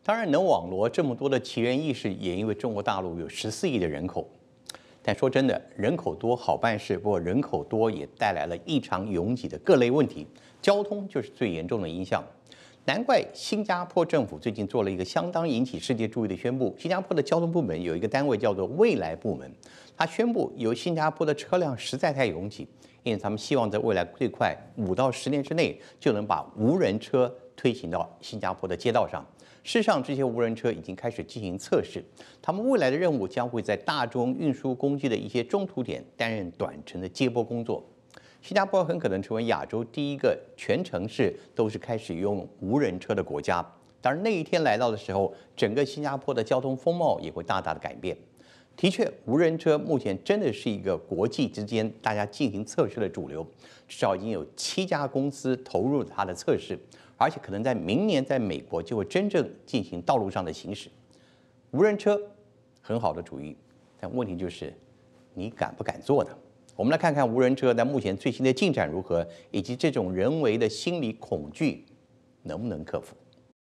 当然，能网罗这么多的奇人异事，也因为中国大陆有14亿的人口。但说真的，人口多好办事，不过人口多也带来了异常拥挤的各类问题，交通就是最严重的影响。难怪新加坡政府最近做了一个相当引起世界注意的宣布。新加坡的交通部门有一个单位叫做未来部门，他宣布由新加坡的车辆实在太拥挤，因此他们希望在未来最快5到10年之内就能把无人车推行到新加坡的街道上。事实上，这些无人车已经开始进行测试，他们未来的任务将会在大众运输工具的一些中途点担任短程的接驳工作。新加坡很可能成为亚洲第一个全城市都是开始用无人车的国家。当然，那一天来到的时候，整个新加坡的交通风貌也会大大的改变。的确，无人车目前真的是一个国际之间大家进行测试的主流，至少已经有7家公司投入它的测试，而且可能在明年在美国就会真正进行道路上的行驶。无人车很好的主意，但问题就是你敢不敢做呢？我们来看看无人车在目前最新的进展如何，以及这种人为的心理恐惧能不能克服。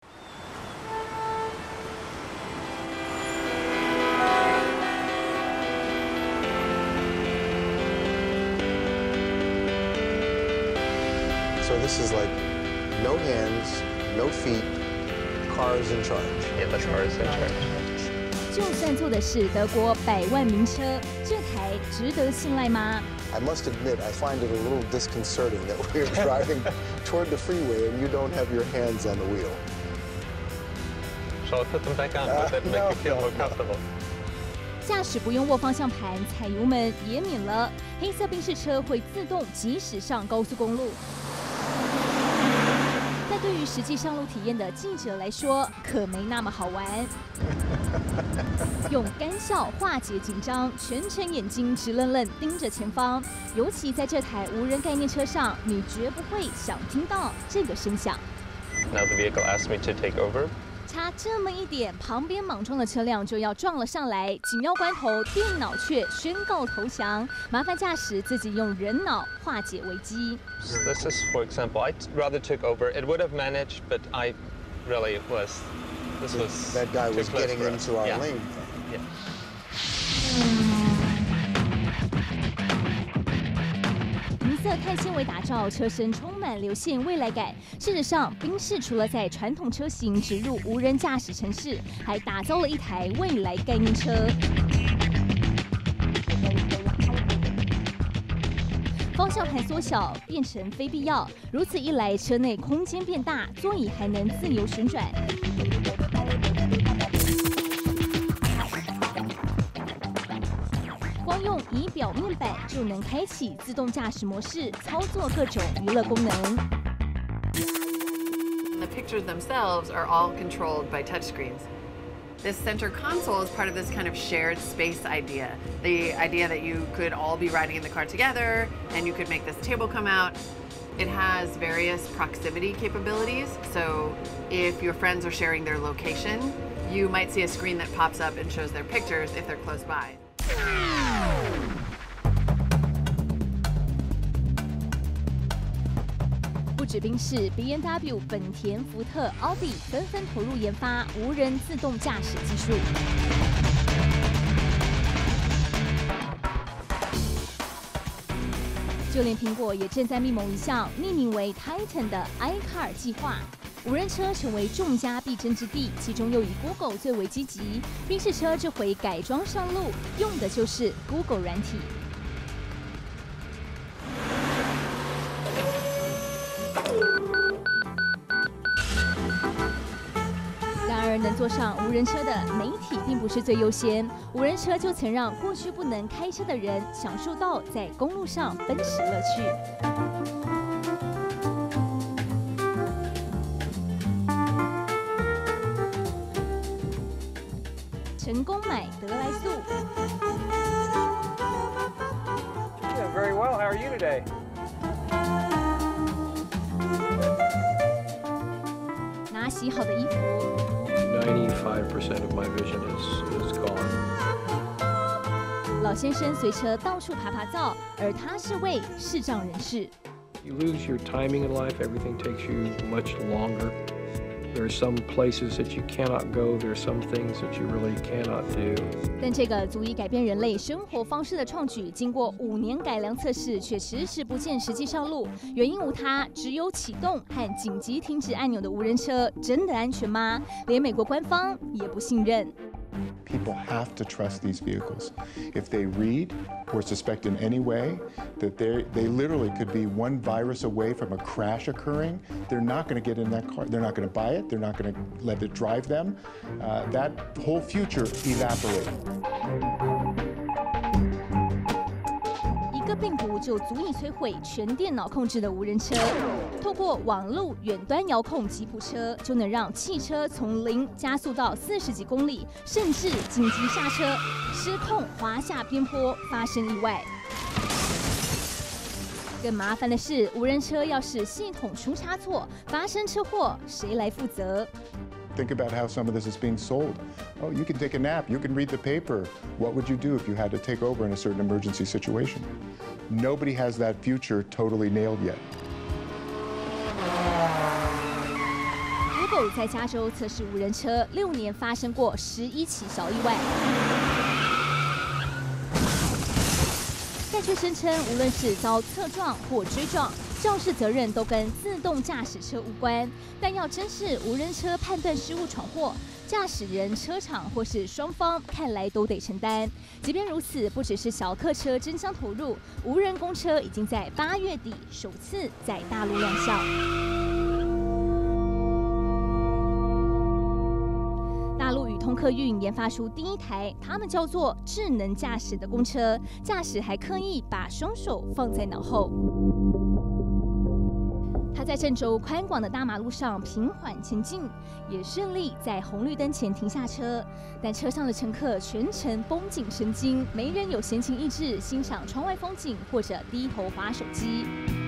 So this is like no hands, no feet, cars in charge. Yeah, the cars in charge. 就算坐的是德国100万名车，这台值得信赖吗？ I must admit, I find it a little disconcerting that we're driving toward the freeway and you don't have your hands on the wheel. Shall I put them back on? Would that make you feel more comfortable? 驾驶不用握方向盘，踩油门也免了。黑色宾士车会自动即驶上高速公路。但对于实际上路体验的记者来说，可没那么好玩。用干笑化解紧张，全程眼睛直愣愣盯着前方。尤其在这台无人概念车上，你绝不会想听到这个声响。 Now the vehicle asks me to take over. 差这么一点，旁边莽撞的车辆就要撞了上来。紧要关头，电脑却宣告投降，麻烦驾驶自己用人脑化解危机。 This is, for example, I rather took over. It would have managed, but I really was. This was That guy too was close getting for us. into our Yeah. lane. Yeah. 银色碳纤维打造车身充满流线未来感。事实上，宾士除了在传统车型植入无人驾驶程式，还打造了一台未来概念车。方向盘缩小变成非必要，如此一来，车内空间变大，座椅还能自由旋转。 光用仪表面板就能开启自动驾驶模式，操作各种娱乐功能。 The pictures themselves are all controlled by touchscreens. This center console is part of this kind of shared space idea. The idea that you could all be riding in the car together and you could make this table come out. It has various proximity capabilities. So if your friends are sharing their location, you might see a screen that pops up and shows their pictures if they're close by. 不止宾士、B&W、本田、福特、奥迪纷纷投入研发无人自动驾驶技术。就连苹果也正在密谋一项命名为 Titan 的 iCar 计划。无人车成为众家必争之地，其中又以 Google 最为积极。宾士车这回改装上路，用的就是 Google 软体。 然而，能坐上无人车的媒体并不是最优先。无人车就曾让过去不能开车的人享受到在公路上奔驰乐趣。成功买得来速。 Yeah, very well. How are you today? 拿洗好的衣服。 95% of my vision is gone. 老先生随车到处爬爬灶，而他是位视障人士。 You lose your timing in life. Everything takes you much longer. There's some places that you cannot go. There's some things that you really cannot do. 但这个足以改变人类生活方式的创举，经过5年改良测试，却迟迟不见实际上路。原因无他，只有启动和紧急停止按钮的无人车真的安全吗？连美国官方也不信任。 People have to trust these vehicles. If they read or suspect in any way that they literally could be one virus away from a crash occurring, they're not going to get in that car. They're not going to buy it. They're not going to let it drive them. That whole future evaporated. 一个病毒就足以摧毁全电脑控制的无人车。透过网路远端遥控吉普车，就能让汽车从0加速到40几公里，甚至紧急刹车，失控滑下边坡，发生意外。更麻烦的是，无人车要是系统出差错，发生车祸，谁来负责？ Think about how some of this is being sold. Oh, you can take a nap. You can read the paper. What would you do if you had to take over in a certain emergency situation? Nobody has that future totally nailed yet. Google 在加州测试无人车，6年发生过11起小意外，但却声称无论是遭侧撞或追撞，肇事责任都跟自动驾驶车无关。但要真是无人车判断失误闯祸，驾驶人、车厂或是双方看来都得承担。即便如此，不只是小客车争相投入，无人公车已经在8月底首次在大陆亮相。 大陆与通客运研发出第一台，他们叫做智能驾驶的公车，驾驶还刻意把双手放在脑后。它在郑州宽广的大马路上平缓前进，也顺利在红绿灯前停下车。但车上的乘客全程绷紧神经，没人有闲情逸致欣赏窗外风景或者低头滑手机。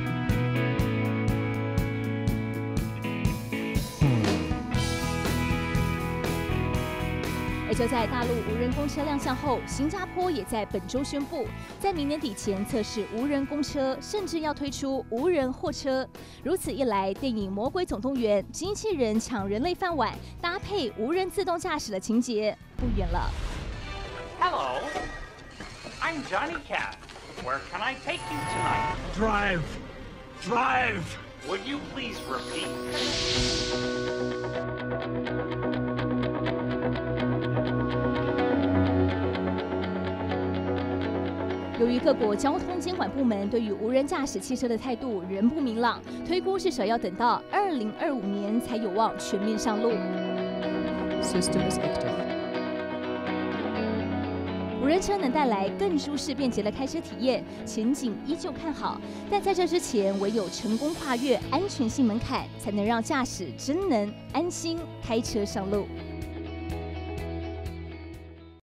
而就在大陆无人公车亮相后，新加坡也在本周宣布，在明年底前测试无人公车，甚至要推出无人货车。如此一来，电影《魔鬼总动员》机器人抢人类饭碗，搭配无人自动驾驶的情节不远了。 Hello, I'm Johnny Cat. Where can I take you tonight? Drive, drive. Would you please repeat? 由于各国交通监管部门对于无人驾驶汽车的态度仍不明朗，推估至少要等到2025年才有望全面上路。System is active. 无人车能带来更舒适便捷的开车体验，前景依旧看好。但在这之前，唯有成功跨越安全性门槛，才能让驾驶真能安心开车上路。